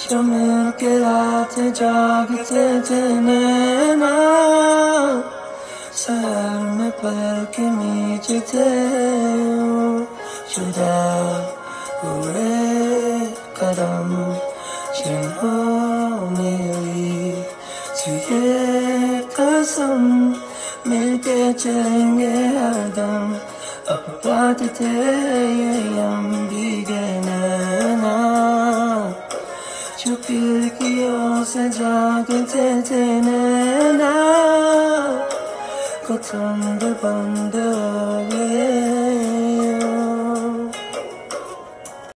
जो मिलके रात जागते थे नैना, सर में पर के नीचे थे जुदा हुए कदम, जिन्हों मेरी तुझे कसम, मिलके चलेंगे हरदम। अब बात थे ये हम भीगे नैना, जो खिड़कियों से जागते थे नैना, कुछ बंद हो गए।